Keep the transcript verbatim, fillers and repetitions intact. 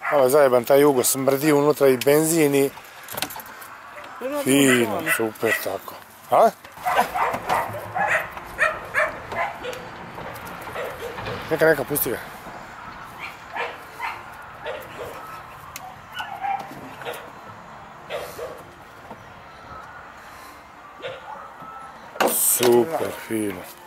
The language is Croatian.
Ovo zajeban taj jugo, smrdi unutra i benzini. Fino, super tako. A? Neka, neka, pusti ga. Super, fino.